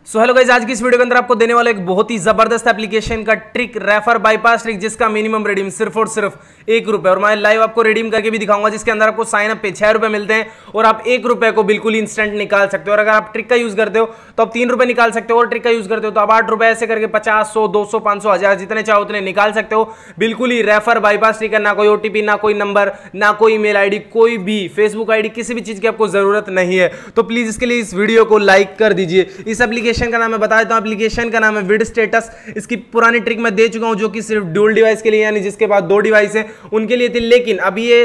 So hello guys, आज की इस वीडियो के अंदर आपको देने वाला एक बहुत ही जबरदस्त एप्लीकेशन का ट्रिक, रेफर बाईपास ट्रिक, जिसका मिनिमम रिडीम सिर्फ और सिर्फ ₹1 और मैं लाइव आपको रिडीम करके भी दिखाऊंगा, जिसके अंदर आपको साइन अप पे ₹6 मिलते हैं और आप ₹1 को बिल्कुल इंस्टेंट निकाल सकते हो। और अगर आप ट्रिक का यूज करते हो तो आप ₹3 निकाल सकते हो, और ट्रिक का यूज करते हो तो आप ₹8 ऐसे करके 50, 100, 200, 500, 1000 जितने चाहो उतने निकाल सकते हो। बिल्कुल ही रेफर बाईपास ट्रिक है, ना कोई ओटीपी, ना कोई नंबर, ना कोई ईमेल आईडी, कोई भी फेसबुक आईडी, किसी भी चीज की आपको जरूरत नहीं है। तो प्लीज इसके लिए इस वीडियो को लाइक कर दीजिए। इस एप्लीकेशन का नाम मैं बता देता हूं, एप्लीकेशन का नाम है विड स्टेटस। इसकी पुरानी ट्रिक मैं दे चुका हूं, जो कि सिर्फ ड्यूल डिवाइस के लिए, यानी जिसके पास 2 डिवाइस है उनके लिए थी। लेकिन अब ये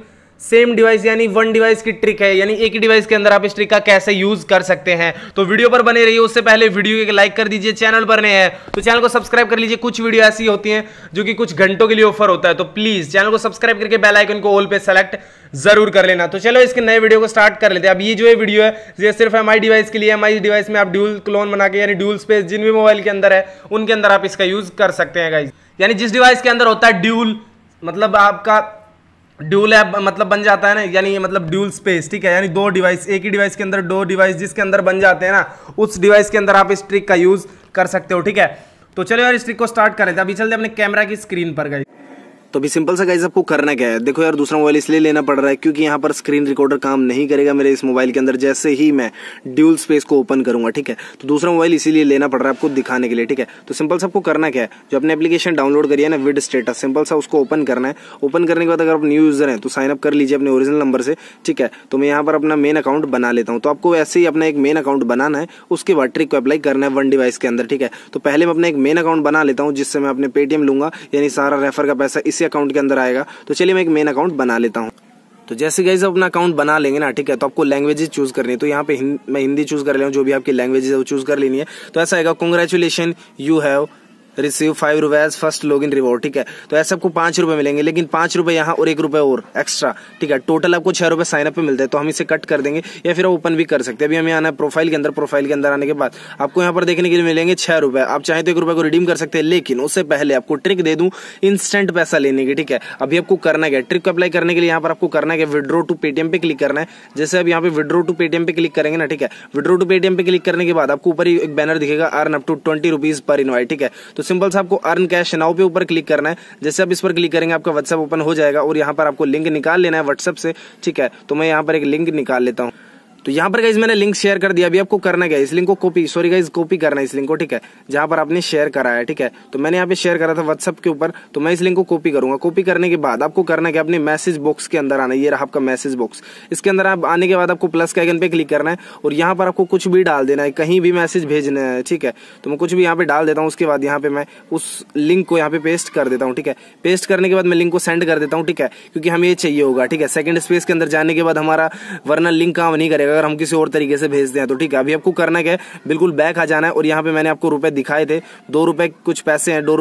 सेम डिवाइस यानी 1 डिवाइस की ट्रिक है, यानी एक ही डिवाइस के अंदर आप इस ट्रिक का कैसे यूज कर सकते हैं। तो वीडियो पर बने रहिए। उससे पहले वीडियो को लाइक कर दीजिए, चैनल पर नए हैं तो चैनल को सब्सक्राइब कर लीजिए। कुछ वीडियो ऐसी होती हैं जो कि कुछ घंटों के लिए ऑफर होता है, तो प्लीज चैनल को सब्सक्राइब करके बेल आइकन को ऑल पे सेलेक्ट जरूर कर लेना। तो चलो इसके नए वीडियो को स्टार्ट कर लेते हैं। अब ये जो वीडियो है ये सिर्फ एमआई डिवाइस के लिए। एमआई डिवाइस में आप ड्यूल क्लोन बना के, यानी ड्यूल स्पेस जिन भी मोबाइल के अंदर है उनके अंदर आप इसका यूज कर सकते हैं गाइस। यानी जिस डिवाइस के अंदर होता है ड्यूल, मतलब आपका ड्यूल ऐप मतलब बन जाता है ना, यानी ये मतलब ड्यूल स्पेस, ठीक है। यानी 2 डिवाइस, एक ही डिवाइस के अंदर 2 डिवाइस जिसके अंदर बन जाते हैं ना, उस डिवाइस के अंदर आप इस ट्रिक का यूज कर सकते हो, ठीक है। तो चलो यार इस ट्रिक को स्टार्ट करें। अभी चलते अपने कैमरा की स्क्रीन पर गाइस। तो अभी सिंपल सा गाइस आपको करना क्या है, देखो यार दूसरा मोबाइल इसलिए लेना पड़ रहा है क्योंकि यहाँ पर स्क्रीन रिकॉर्डर काम नहीं करेगा मेरे इस मोबाइल के अंदर जैसे ही मैं ड्यूल स्पेस को ओपन करूंगा, ठीक है। तो दूसरा मोबाइल इसीलिए लेना पड़ रहा है आपको दिखाने के लिए, ठीक है। तो सिंपल सा आपको करना क्या है, जो अपने एप्लीकेशन डाउनलोड करिए ना विड स्टेटस, सिंपल सा उसको ओपन करना है। ओपन करने के बाद अगर आप न्यू यूजर हैं तो साइन अप कर लीजिए अपने ओरिजिनल नंबर से, ठीक है। तो मैं यहाँ पर अपना मेन अकाउंट बना लेता हूँ। तो आपको ऐसे ही अपना एक मेन अकाउंट बनाना है, उसके बाद ट्रिक को अप्लाई करना है 1 डिवाइस के अंदर, ठीक है। तो पहले मैं अपना एक मेन अकाउंट बना लेता हूँ, जिससे मैं अपने पेटीएम लूंगा, यानी सारा रेफर का पैसा इसी अकाउंट के अंदर आएगा। तो चलिए मैं एक मेन अकाउंट बना लेता हूं। तो जैसे गाइस अपना अकाउंट बना लेंगे ना, ठीक है, तो आपको लैंग्वेजेस चूज करनी है। तो यहाँ पे मैं हिंदी चूज कर रहा हूँ, जो भी आपकी लैंग्वेजेस है वो चूज कर लेनी है। तो ऐसा आएगा, congratulation you have receive ₹5 as first log in reward, ठीक है। तो ऐसे आपको ₹5 मिलेंगे, लेकिन ₹5 यहाँ और ₹1 और एक्स्ट्रा, ठीक है। टोटल आपको ₹6 साइन अप पे मिलते हैं। तो हम इसे कट कर देंगे या फिर ओपन भी कर सकते हैं। अभी हमें आना है प्रोफाइल के अंदर। प्रोफाइल के अंदर आने के बाद आपको यहाँ पर देखने के लिए मिलेंगे ₹6। आप चाहे तो ₹1 को रिडीम कर सकते हैं, लेकिन उससे पहले आपको ट्रिक दे दूं इंस्टेंट पैसा लेने की, ठीक है। अभी आपको करना क्या है, ट्रिक को अप्लाई करने के लिए यहाँ पर आपको करना है विड्रॉ टू पेटीएम पे क्लिक करना है। जैसे अब यहाँ पे विड्रॉ टू पेटीएम पे क्लिक करेंगे ना, ठीक है। विड्रॉ टू पेटीएम पे क्लिक करने के बाद आपको ऊपर ही एक बैनर दिखेगा, अर्न अप टू ₹20 पर इनवाइट, ठीक है। तो सिंपल से आपको अर्न कैश नाउ पे ऊपर क्लिक करना है। जैसे आप इस पर क्लिक करेंगे आपका व्हाट्सएप ओपन हो जाएगा और यहाँ पर आपको लिंक निकाल लेना है व्हाट्सएप से, ठीक है। तो मैं यहाँ पर एक लिंक निकाल लेता हूँ। तो यहाँ पर गाइस मैंने लिंक शेयर कर दिया। अभी आपको करना क्या है, इस लिंक को कॉपी करना है इस लिंक को, ठीक है, जहां पर आपने शेयर करा है, ठीक है। तो मैंने यहाँ पे शेयर करा था व्हाट्सएप के ऊपर, तो मैं इस लिंक को कॉपी करूंगा। कॉपी करने के बाद आपको करना क्या, अपने मैसेज बॉक्स के अंदर आना है। ये रहा आपका मैसेज बॉक्स। इसके अंदर आप आने के बाद आपको प्लस के आइकन पे क्लिक करना है और यहाँ पर आपको कुछ भी डाल देना है, कहीं भी मैसेज भेजना है, ठीक है। तो मैं कुछ भी यहाँ पे डाल देता हूँ। उसके बाद यहाँ पे मैं उस लिंक को यहाँ पे पेस्ट कर देता हूँ, ठीक है। पेस्ट करने के बाद मैं लिंक को सेंड कर देता हूँ, ठीक है, क्योंकि हमें ये चाहिए होगा, ठीक है। सेकंड स्पेस के अंदर जाने के बाद हमारा वरना लिंक काम नहीं करेगा अगर हम किसी और तरीके से भेजते हैं, तो ठीक है। अभी आपको करना क्या है, बिल्कुल बैक आ जाना है और यहाँ पे मैंने आपको रुपए दिखाए थे, ₹2 कुछ पैसे हैं,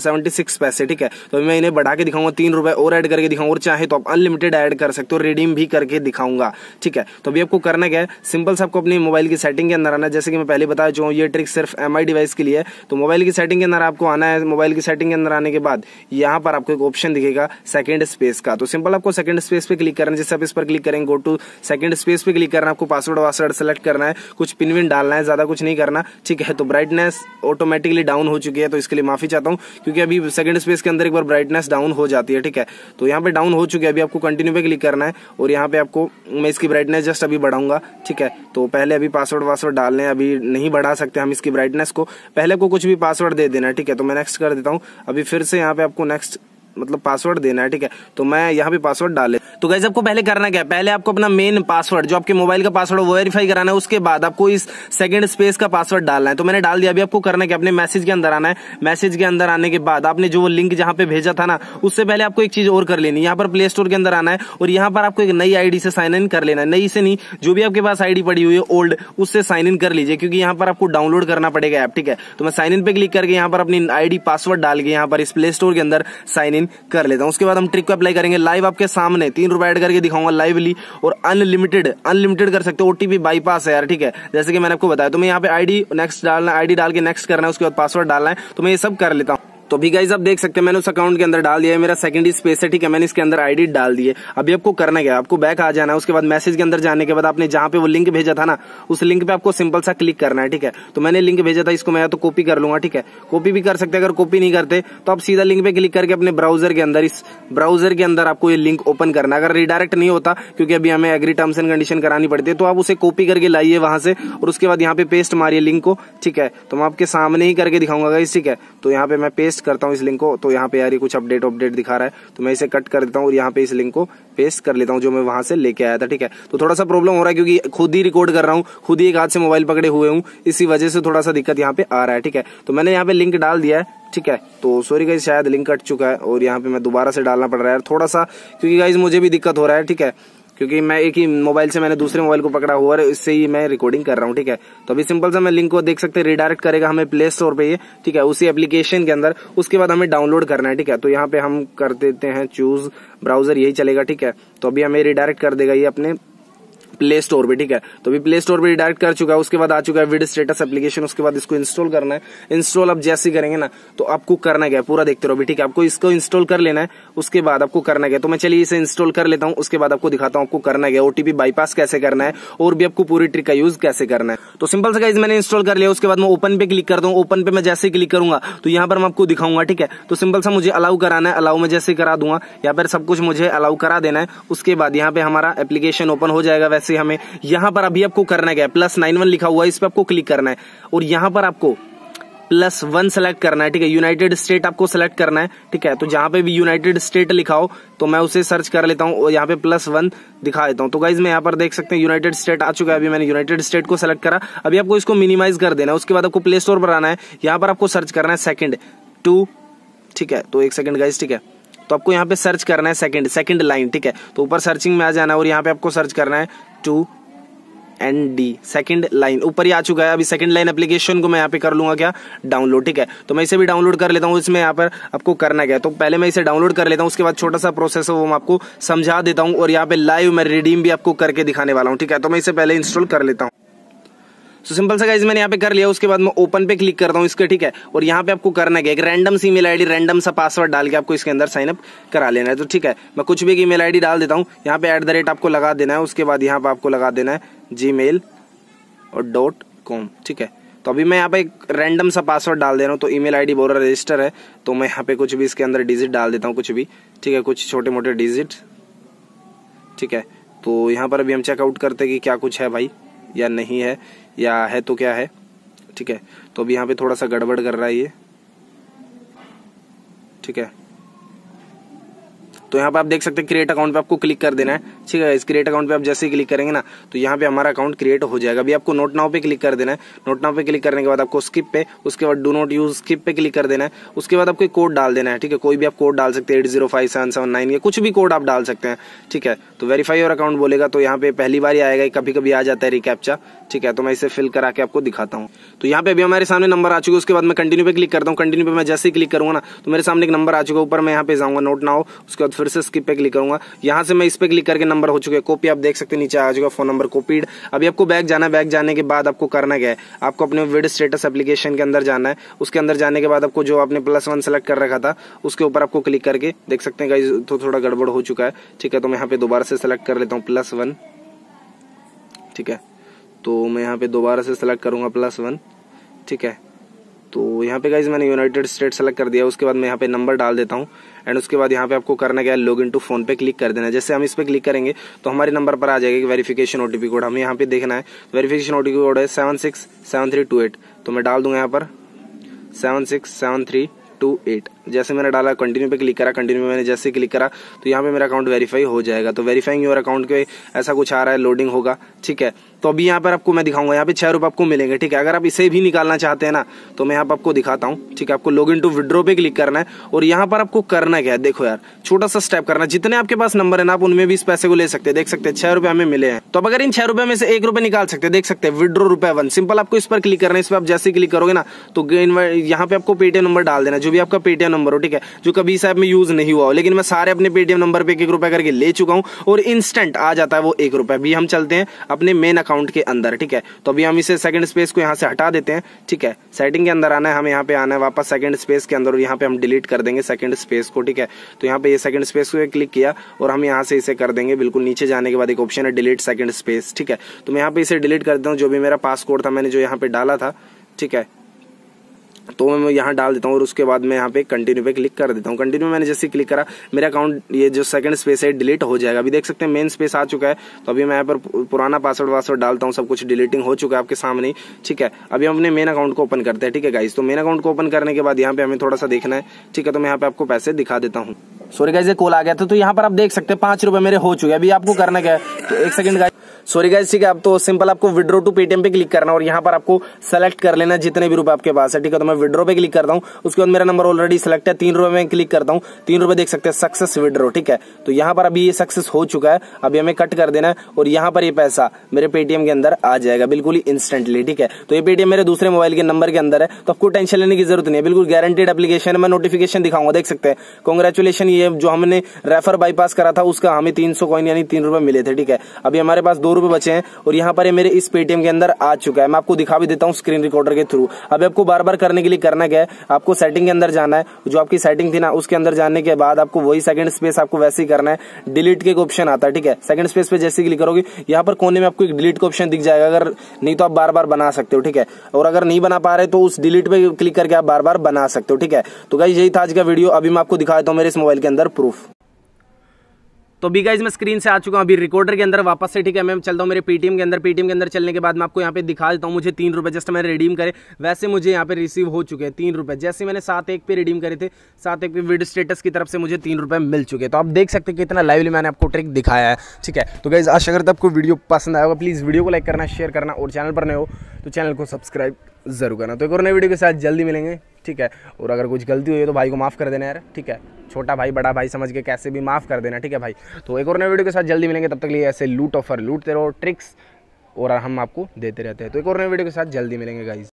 ₹2.76, ठीक है। तो मैं इन्हें बढ़ा के दिखाऊंगा, ₹3 और ऐड करके दिखाऊंगा, और चाहे तो आप अनलिमिटेड ऐड कर सकते हो, रिडीम भी करके दिखाऊंगा, ठीक है। तो अभी आपको करना क्या है, सिंपल से आपको अपनी मोबाइल की सेटिंग के अंदर आना है। जैसे कि मैं पहले बता चुका हूँ, ये ट्रिक सिर्फ एमआई डिवाइस के लिए है। तो मोबाइल की सेटिंग के अंदर आपको आना है। मोबाइल की सेटिंग के अंदर आने के बाद यहाँ पर आपको एक ऑप्शन दिखेगा सेकंड स्पेस का। तो सिंपल आपको सेकंड स्पेस पे क्लिक करना है। जैसे आप इस पर क्लिक करेंगे, गो टू सेकंड स्पेस पे क्लिक करना है। आपको पासवर्ड सेलेक्ट करना है, कुछ पिन विन डालना है, ज्यादा कुछ नहीं करना, ठीक है। तो ब्राइटनेस ऑटोमेटिकली डाउन हो चुकी है, तो इसके लिए माफी चाहता हूँ, क्योंकि अभी सेकंड स्पेस के अंदर एक बार ब्राइटनेस डाउन हो जाती है, ठीक है। तो यहाँ पे डाउन हो चुकी है। अभी आपको कंटिन्यू पे क्लिक करना है और यहाँ पे आपको मैं इसकी ब्राइटनेस जस्ट अभी बढ़ाऊंगा, ठीक है। तो पहले अभी पासवर्ड डालने, अभी नहीं बढ़ा सकते हम इसकी ब्राइटनेस को। पहले को कुछ भी पासवर्ड दे देना है, ठीक है। तो मैं नेक्स्ट कर देता हूँ। अभी फिर से यहाँ पे आपको नेक्स्ट मतलब पासवर्ड देना है, ठीक है। तो मैं यहाँ पे पासवर्ड डाल ले। तो गाइस आपको पहले करना क्या है, पहले आपको अपना मेन पासवर्ड जो आपके मोबाइल का पासवर्ड वो वेरीफाई कराना है। उसके बाद आपको इस सेकंड स्पेस का पासवर्ड डालना है। तो मैंने डाल दिया। अभी आपको करना क्या, अपने मैसेज के अंदर आना है। मैसेज के अंदर आने के बाद आपने जो वो लिंक जहां पे भेजा था ना, उससे पहले आपको एक चीज और कर लेनी है। यहाँ पर प्ले स्टोर के अंदर आना है और यहाँ पर आपको एक नई आईडी से साइन इन कर लेना है। नई से नहीं, जो भी आपके पास आईडी पड़ी हुई है ओल्ड, उससे साइन इन कर लीजिए, क्योंकि यहाँ पर आपको डाउनलोड करना पड़ेगा ऐप, ठीक है। तो मैं साइन इन पे क्लिक करके यहाँ पर अपनी आईडी पासवर्ड डाल के यहाँ पर इस प्ले स्टोर के अंदर साइन इन कर लेता हूँ। उसके बाद हम ट्रिक को अप्लाई करेंगे लाइव आपके सामने। ₹3 ऐड करके दिखाऊंगा लाइवली, और अनलिमिटेड कर सकते हो। ओटीपी बाईपास है यार, ठीक है, जैसे कि मैंने आपको बताया। तो मैं यहाँ पे आईडी नेक्स्ट डालना, आईडी डाल के नेक्स्ट करना है, उसके बाद पासवर्ड डालना है। तो मैं ये सब कर लेता हूँ। तो अभी गाइस आप देख सकते हैं मैंने उस अकाउंट के अंदर डाल दिया है, मेरा सेकेंडरी स्पेस है, ठीक है। मैंने इसके अंदर आईडी डाल दी है। अभी आपको करना क्या है, आपको बैक आ जाना है। उसके बाद मैसेज के अंदर जाने के बाद आपने जहां पे वो लिंक भेजा था ना, उस लिंक पे आपको सिंपल सा क्लिक करना है, ठीक है। तो मैंने लिंक भेजा था, इसको मैं या तो कॉपी कर लूंगा, ठीक है। कॉपी भी कर सकते हैं, अगर कॉपी नहीं करते तो आप सीधा लिंक पे क्लिक करके अपने ब्राउजर के अंदर, इस ब्राउजर के अंदर आपको ये लिंक ओपन करना है। अगर रिडायरेक्ट नहीं होता, क्योंकि अभी हमें एग्री टर्म्स एंड कंडीशन करानी पड़ती है, तो आप उसे कॉपी करके लाइए वहां से और उसके बाद यहाँ पे पेस्ट मारिए लिंक को, ठीक है। तो मैं आपके सामने ही करके दिखाऊंगा गाइस, ठीक है। तो यहाँ पे मैं पेस्ट करता हूँ इस लिंक को। तो यहाँ पे यार ये कुछ अपडेट दिखा रहा है, तो मैं इसे कट कर देता हूँ और यहाँ पे इस लिंक को पेस्ट कर लेता हूँ जो मैं वहां से लेके आया था, ठीक है। तो थोड़ा सा प्रॉब्लम हो रहा है क्योंकि खुद ही रिकॉर्ड कर रहा हूँ, खुद ही एक हाथ से मोबाइल पकड़े हुए हूँ, इसी वजह से थोड़ा सा दिक्कत यहाँ पे आ रहा है, ठीक है। तो मैंने यहाँ पे लिंक डाल दिया है, ठीक है। तो सॉरी गाइस, शायद लिंक कट चुका है और यहाँ पे मैं दोबारा से डालना पड़ रहा है थोड़ा सा, क्योंकि गाइस मुझे भी दिक्कत हो रहा है, ठीक है। क्योंकि मैं एक ही मोबाइल से मैंने दूसरे मोबाइल को पकड़ा हुआ है, इससे ही मैं रिकॉर्डिंग कर रहा हूँ, ठीक है। तो अभी सिंपल सा मैं लिंक को देख सकते हैं, रिडायरेक्ट करेगा हमें प्ले स्टोर पे ये, ठीक है, उसी एप्लीकेशन के अंदर। उसके बाद हमें डाउनलोड करना है, ठीक है। तो यहाँ पे हम कर देते हैं चूज ब्राउजर, यही चलेगा, ठीक है। तो अभी हमें रिडायरेक्ट कर देगा ये अपने प्ले स्टोर पे, ठीक है। तो अभी प्ले स्टोर पे डायरेक्ट कर चुका है। उसके बाद आ चुका है विड स्टेटस एप्लीकेशन। उसके बाद इसको इंस्टॉल करना है। इंस्टॉल आप जैसे करेंगे ना, तो आपको करना क्या है, पूरा देखते रहो भी, ठीक है। आपको इसको इंस्टॉल कर लेना है, उसके बाद आपको करना क्या है। तो मैं चलिए इसे इंस्टॉल कर लेता हूँ, उसके बाद आपको दिखाता हूँ आपको करना क्या है, ओटीपी बाईपास कैसे करना है और भी आपको पूरी ट्रिक का यूज कैसे करना है। तो सिंपल से गाइस मैंने इंस्टॉल कर लिया। उसके बाद मैं ओपन पे क्लिक करता हूँ। ओपन पे मैं जैसे क्लिक करूंगा तो यहाँ पर मैं आपको दिखाऊंगा, ठीक है। तो सिंपल सा मुझे अलाउ कराना है, अलाउ में जैसे करा दूंगा, यहाँ पर सब कुछ मुझे अलाउ करा देना है। उसके बाद यहाँ पे हमारा एप्लीकेशन ओपन हो जाएगा। वैसे हमें यहाँ पर अभी आपको करना क्या है, +91 लिखा हुआ है, इस पे आपको क्लिक करना है और यहाँ पर आपको +1 सेलेक्ट करना है, ठीक है। यूनाइटेड स्टेट आपको सेलेक्ट करना है, ठीक है। तो जहां पे भी यूनाइटेड स्टेट लिखा हो तो मैं उसे सर्च कर लेता हूं और यहाँ पे +1 दिखा देता हूं। तो गाइज मैं यहाँ पर देख सकते हैं यूनाइटेड स्टेट आ चुका है। अभी मैंने यूनाइटेड स्टेट को सेलेक्ट करा। अभी आपको इसको मिनिमाइज कर देना है। उसके बाद आपको प्ले स्टोर पर आना है, यहाँ पर आपको सर्च करना है SECOND2, ठीक है। तो 1 सेकंड गाइज, ठीक है। तो आपको यहाँ पे सर्च करना है सेकंड लाइन, ठीक है। तो ऊपर सर्चिंग में आ जाना है और यहाँ पे आपको सर्च करना है 2ND, सेकंड लाइन ऊपर ही आ चुका है। अभी सेकंड लाइन एप्लीकेशन को मैं यहाँ पे कर लूंगा क्या, डाउनलोड, ठीक है। तो मैं इसे भी डाउनलोड कर लेता हूँ। इसमें यहाँ पर आपको करना क्या है, तो पहले मैं इसे डाउनलोड कर लेता हूँ। उसके बाद छोटा सा प्रोसेस है वो मैं आपको समझा देता हूँ और यहाँ पे लाइव मैं रिडीम भी आपको करके दिखाने वाला हूँ, ठीक है। तो मैं इसे पहले इंस्टॉल कर लेता हूँ। तो सिंपल सा गाइस मैंने यहाँ पे कर लिया। उसके बाद मैं ओपन पे क्लिक करता हूँ इसके, ठीक है। और यहाँ पे आपको करना है एक रैंडम सी ईमेल आईडी, रैंडम सा पासवर्ड डाल के आपको इसके अंदर साइन अप करा लेना है। तो ठीक है, मैं कुछ भी एक ईमेल आईडी डाल देता हूँ। यहाँ पे @ आपको लगा देना है। उसके बाद यहाँ पे आपको लगा देना है gmail और .com, ठीक है। तो अभी मैं यहाँ पे एक रैंडम सा पासवर्ड डाल दे रहा हूँ। तो ईमेल आईडी बोल रहा रजिस्टर है, तो मैं यहाँ पे कुछ भी इसके अंदर डिजिट डाल देता हूँ, कुछ भी, ठीक है, कुछ छोटे मोटे डिजिट, ठीक है। तो यहाँ पर अभी हम चेकआउट करते हैं कि क्या कुछ है भाई या नहीं है, या है तो क्या है, ठीक है। तो अभी यहाँ पे थोड़ा सा गड़बड़ कर रहा है ये, ठीक है। तो यहाँ पे आप देख सकते हैं क्रिएट अकाउंट पे आपको क्लिक कर देना है, ठीक है। इस क्रिएट अकाउंट पे आप जैसे ही क्लिक करेंगे ना, तो यहाँ पे हमारा अकाउंट क्रिएट हो जाएगा। अभी आपको नोट नाउ पे क्लिक कर देना है। नोट नाउ पे क्लिक करने के बाद आपको स्किप पे, उसके बाद डू नॉट यूज स्किप पे क्लिक कर देना है। उसके बाद आपको कोड डाल देना है, ठीक है। कोई भी आप कोड डाल सकते हैं, 805779 या कुछ भी कोड आप डाल सकते हैं, ठीक है। तो वेरीफाई योर अकाउंट बोलेगा, तो यहाँ पे पहली बार ही आएगा, कभी कभी आ जाता है रिकैप्चा, ठीक है। तो मैं इसे फिल करा के आपको दिखाता हूँ। तो यहाँ पे अभी हमारे सामने नंबर आ चुके हैं। उसके बाद मैं कंटिन्यू पे क्लिक करता हूँ। कंटिन्यू पे मैं जैसे ही क्लिक करूंगा ना, तो मेरे सामने एक नंबर आ चुका है। ऊपर मैं यहाँ पे जाऊंगा नोट नाउ, उसके बाद फिर से स्किप पे क्लिक करूंगा। यहाँ से मैं इस पे क्लिक करके नंबर हो चुके हैं कॉपी, आप देख सकते हैं नीचे आ चुका फोन नंबर कॉपीड। अभी आपको बैक जाना है। बैक जाने के बाद आपको करना क्या है, आपको अपने विड स्टेटस एप्लीकेशन के अंदर जाना है। उसके अंदर जाने के बाद आपको जो आपने +1 सेलेक्ट कर रखा था उसके ऊपर आपको क्लिक करके देख सकते हैं गाइस, तो थोड़ा गड़बड़ हो चुका है, ठीक है। तो मैं यहाँ पे दोबारा से सेलेक्ट कर लेता हूँ +1, ठीक है। तो मैं यहाँ पे दोबारा से सेलेक्ट करूंगा +1, ठीक है। तो यहाँ पे गाइज मैंने यूनाइटेड स्टेट सेलेक्ट कर दिया। उसके बाद मैं यहाँ पे नंबर डाल देता हूँ एंड उसके बाद यहाँ पे आपको करना क्या है, लॉग इन टू फोन पे क्लिक कर देना है। जैसे हम इस पे क्लिक करेंगे तो हमारे नंबर पर आ जाएगा वेरिफिकेशन ओटीपी कोड, हमें यहाँ पे देखना है। वेरिफिकेशन ओटीपी कोड है 767328, तो मैं डाल दूंगा यहाँ पर 767328। जैसे मैंने डाला कंटिन्यू पे क्लिक करा। कंटिन्यू में मैंने जैसे क्लिक करा तो यहाँ पे मेरा अकाउंट वेरीफाई हो जाएगा। तो वेरीफाइंग योर अकाउंट के ऐसा कुछ आ रहा है, लोडिंग होगा, ठीक है। तो अभी यहाँ पर आपको मैं दिखाऊंगा, यहाँ पे 6 रुपए आपको मिलेंगे, ठीक है। अगर आप इसे भी निकालना चाहते हैं ना, तो मैं यहाँ पर आपको दिखाता हूँ, ठीक है। आपको लॉग इन टू विड्रॉ पे क्लिक करना है और यहाँ पर आपको करना क्या है, देखो यार, छोटा सा स्टेप करना है। जितने आपके पास नंबर है ना, आप उनमें भी इस पैसे को ले सकते हैं। देख सकते हैं 6 रुपए हमें मिले हैं। तो अब अगर इन 6 रुपए में से 1 रुपए निकाल सकते हैं, देख सकते हैं विड्रॉ ₹1। सिंपल आपको इस पर क्लिक करना है। इस पर आप जैसे क्लिक करोगे ना, तो यहाँ पे आपको पेटीएम नंबर डाल देना, जो भी आपका पेटीएम नंबर हो, ठीक है, जो कभी इस ऐप में यूज नहीं हुआ हो। लेकिन मैं सारे अपने पेटीएम नंबर पे 1 रुपए करके ले चुका हूँ और इंस्टेंट आ जाता है वो 1 रुपए। भी हम चलते हैं अपने मेन अकाउंट के अंदर, ठीक है। तो अभी हम इसे सेकंड स्पेस को यहाँ से हटा देते हैं, ठीक है। सेटिंग के अंदर आना है, हम यहाँ पे आना है वापस सेकंड स्पेस के अंदर और यहाँ पे हम डिलीट कर देंगे सेकंड स्पेस को, ठीक है। तो यहाँ पे ये सेकंड स्पेस को क्लिक किया और हम यहाँ से इसे कर देंगे बिल्कुल नीचे जाने के बाद एक ऑप्शन है डिलीट सेकंड स्पेस, ठीक है। तो मैं यहाँ पे इसे डिलीट कर देता हूँ, जो भी मेरा पासकोड था मैंने जो यहाँ पे डाला था, ठीक है। तो मैं यहाँ डाल देता हूँ और उसके बाद मैं यहाँ पे कंटिन्यू पे क्लिक कर देता हूँ। कंटिन्यू मैंने जैसे क्लिक करा मेरा अकाउंट ये जो सेकंड स्पेस है डिलीट हो जाएगा। अभी देख सकते हैं मेन स्पेस आ चुका है। तो अभी मैं यहाँ पर पुराना पासवर्ड डालता हूँ, सब कुछ डिलीटिंग हो चुका है आपके सामने ही, ठीक है। अभी हम अपने मेन अकाउंट को ओपन करते हैं, ठीक है गाइस। तो मेन अकाउंट को ओपन करने के बाद यहाँ पे हमें थोड़ा सा देखना है, ठीक है। तो मैं यहाँ पे आपको पैसे दिखा देता हूँ। सॉरी गाइस, ये कॉल आ गया था। तो यहाँ पर आप देख सकते हैं 5 रुपए मेरे हो चुके हैं। अभी आपको करना क्या है, तो एक सेकंड गाइस, सॉरी गाइस, ठीक है। अब तो सिंपल आपको विड्रॉ टू पेटीएम पे क्लिक करना और यहाँ पर आपको सेलेक्ट कर लेना जितने भी रुपए आपके पास है, ठीक है। तो मैं विड्रॉ पे क्लिक करता हूँ, उसके बाद मेरा नंबर ऑलरेडी सिलेक्ट है, 3 रुपए में क्लिक करता हूँ, 3 रुपए देख सकते हैं सक्सेस विड्रॉ, ठीक है। तो यहाँ पर अभी ये सक्सेस हो चुका है। अभी हमें कट कर देना है और यहाँ पर ये पैसा मेरे पेटीएम के अंदर आ जाएगा बिल्कुल ही इंस्टेंटली, ठीक है। तो ये पेटीएम मेरे दूसरे मोबाइल के नंबर के अंदर है, तो आपको टेंशन लेने की जरूरत नहीं है, बिल्कुल गारंटेड एप्लीकेशन है। मैं नोटिफिकेशन दिखाऊंगा, देख सकते हैं। कांग्रेचुलेशन, ये जो हमने रेफर बाईपास करा था उसका हमें 300 कॉइन यानी 3 रुपए मिले थे, ठीक है। अभी हमारे पास 2 रुपए बचे हैं और यहाँ पर ये मेरे इस पेटीएम के अंदर आ चुका है। मैं आपको दिखा भी देता हूँ स्क्रीन रिकॉर्डर के थ्रू। अभी आपको बार बार करने के लिए करना क्या है, आपको सेटिंग के अंदर जाना है, जो आपकी सेटिंग थी ना उसके अंदर जाने के बाद आपको वही सेकंड स्पेस आपको वैसे ही करना है। डिलीट के ऑप्शन आता है, ठीक है। सेकंड स्पेस पे जैसे क्लिक करोगे यहाँ पर कोने में आपको एक डिलीट का ऑप्शन दिख जाएगा। अगर नहीं तो आप बार बार बना सकते हो, ठीक है। और अगर नहीं बना पा रहे तो उस डिलीट पे क्लिक करके आप बार बार बना सकते हो, ठीक है। तो गाइस यही था आज का वीडियो। अभी मैं आपको दिखा देता हूँ मेरे इस मोबाइल के अंदर प्रूफ। तो भी गाइज मैं स्क्रीन से आ चुका हूँ अभी रिकॉर्डर के अंदर वापस से, ठीक है। मैं चलता हूँ मेरे पेटीएम के अंदर। पेटीएम के अंदर चलने के बाद मैं आपको यहाँ पे दिखा देता हूँ, मुझे 3 रुपये जस्ट मैंने रिडीम करे, वैसे मुझे यहाँ पे रिसीव हो चुके हैं 3 रुपये। जैसे मैंने 7-1 पे रिडीम करे थे, 7-1 पे विड स्टेटस की तरफ से मुझे 3 रुपये मिल चुके हैं। तो आप देख सकते हैं कितना लाइवली मैंने आपको ट्रिक दिखाया है, ठीक है। तो गाइज आशा करता आपको वीडियो पसंद आएगा। प्लीज़ वीडियो को लाइक करना, शेयर करना और चैनल पर नए हो तो चैनल को सब्सक्राइब जरूर करना। तो एक और नई वीडियो के साथ जल्दी मिलेंगे, ठीक है। और अगर कुछ गलती हुई है तो भाई को माफ़ कर देना यार, ठीक है। छोटा भाई बड़ा भाई समझ के कैसे भी माफ़ कर देना, ठीक है भाई। तो एक और नई वीडियो के साथ जल्दी मिलेंगे, तब तक लिए ऐसे लूट ऑफर लूटते रहो, ट्रिक्स और हम आपको देते रहते हैं। तो एक और नई वीडियो के साथ जल्दी मिलेंगे गाइज।